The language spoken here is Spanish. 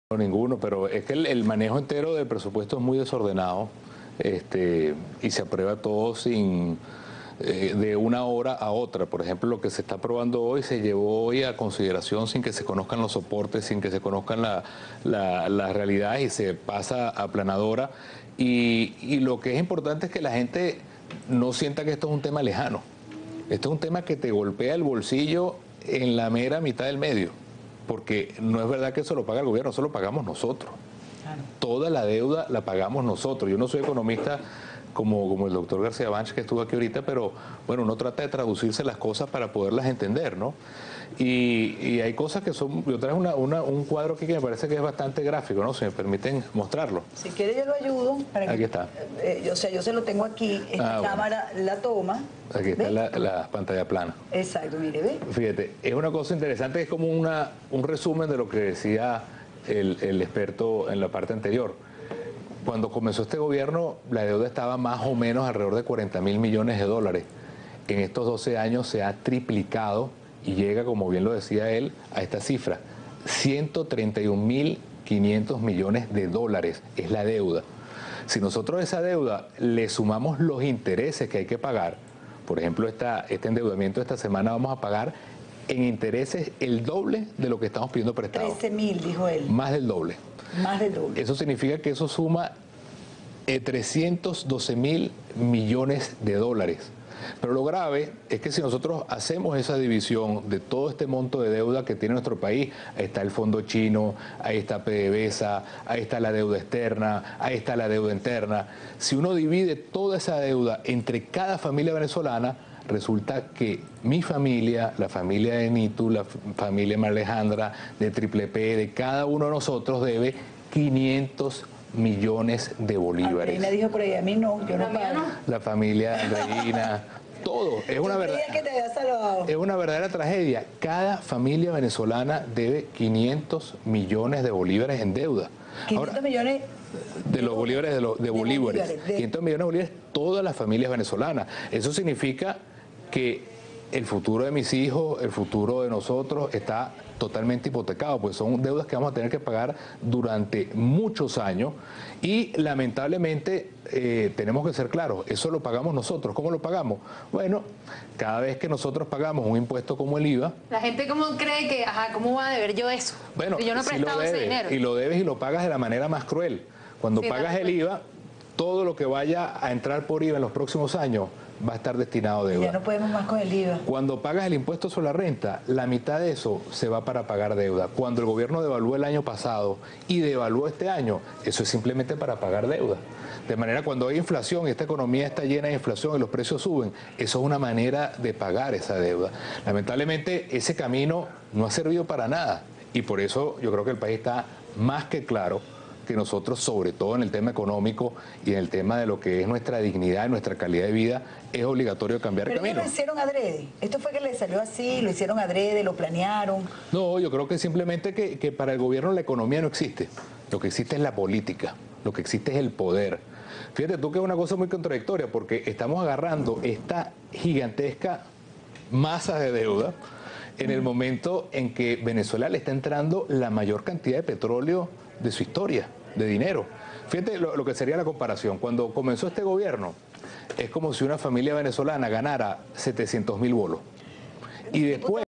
No, ninguno, pero es que el manejo entero del presupuesto es muy desordenado, y se aprueba todo sin de una hora a otra. Por ejemplo, lo que se está aprobando hoy se llevó hoy a consideración sin que se conozcan los soportes, sin que se conozcan las realidades, y se pasa a planadora. Y lo que es importante es que la gente no sienta que esto es un tema lejano. Esto es un tema que te golpea el bolsillo en la mera mitad del medio. Porque no es verdad que eso lo paga el gobierno, eso lo pagamos nosotros. Claro. Toda la deuda la pagamos nosotros. Yo no soy economista como el doctor García Banch, que estuvo aquí ahorita, pero bueno, uno trata de traducirse las cosas para poderlas entender, ¿no? Y hay cosas que son... Yo traje un cuadro aquí que me parece que es bastante gráfico, ¿no? Si me permiten mostrarlo. Si quiere yo lo ayudo. Para aquí está. O sea, yo se lo tengo aquí, esta cámara la toma. Aquí está la pantalla plana. Exacto, mire, ve. Fíjate, es una cosa interesante, es como un resumen de lo que decía el experto en la parte anterior. Cuando comenzó este gobierno, la deuda estaba más o menos alrededor de 40.000 millones de dólares. En estos 12 años se ha triplicado y llega, como bien lo decía él, a esta cifra. 131.500 millones de dólares es la deuda. Si nosotros a esa deuda le sumamos los intereses que hay que pagar, por ejemplo, este endeudamiento de esta semana vamos a pagar en intereses el doble de lo que estamos pidiendo prestado. 13.000, dijo él. Más del doble. Más del doble. Eso significa que eso suma 312.000 millones de dólares. Pero lo grave es que si nosotros hacemos esa división de todo este monto de deuda que tiene nuestro país, ahí está el fondo chino, ahí está PDVSA, ahí está la deuda externa, ahí está la deuda interna. Si uno divide toda esa deuda entre cada familia venezolana, resulta que mi familia, la familia de Nitu, la familia de María Alejandra, de Triple P, de cada uno de nosotros debe 500 millones de bolívares. Reina dijo por ahí, a mí no, yo no pago. La familia Reina, todo. Es una verdadera tragedia. Cada familia venezolana debe 500 millones de bolívares en deuda. 500 millones de los bolívares, de bolívares. 500 millones de bolívares, todas las familias venezolanas. Eso significa que el futuro de mis hijos, el futuro de nosotros está totalmente hipotecado, pues son deudas que vamos a tener que pagar durante muchos años y lamentablemente tenemos que ser claros, eso lo pagamos nosotros. ¿Cómo lo pagamos? Bueno, cada vez que nosotros pagamos un impuesto como el IVA... La gente ¿cómo cree que, ¿cómo voy a deber yo eso? Bueno, yo no he prestado ese dinero. Y lo debes y lo pagas de la manera más cruel. Cuando pagas el IVA, todo lo que vaya a entrar por IVA en los próximos años va a estar destinado a deuda. Ya no podemos más con el IVA. Cuando pagas el impuesto sobre la renta, la mitad de eso se va para pagar deuda. Cuando el gobierno devaluó el año pasado y devaluó este año, eso es simplemente para pagar deuda. De manera, cuando hay inflación y esta economía está llena de inflación y los precios suben, eso es una manera de pagar esa deuda. Lamentablemente, ese camino no ha servido para nada y por eso yo creo que el país está más que claro que nosotros, sobre todo en el tema económico y en el tema de lo que es nuestra dignidad y nuestra calidad de vida, es obligatorio cambiar camino. Pero ellos lo hicieron adrede. Esto fue que les salió así, lo hicieron adrede, lo planearon. No, yo creo que simplemente que para el gobierno la economía no existe. Lo que existe es la política, lo que existe es el poder. Fíjate tú que es una cosa muy contradictoria porque estamos agarrando esta gigantesca masa de deuda en el momento en que Venezuela le está entrando la mayor cantidad de petróleo de su historia, de dinero. Fíjate lo que sería la comparación. Cuando comenzó este gobierno, es como si una familia venezolana ganara 700.000 bolos. Y después...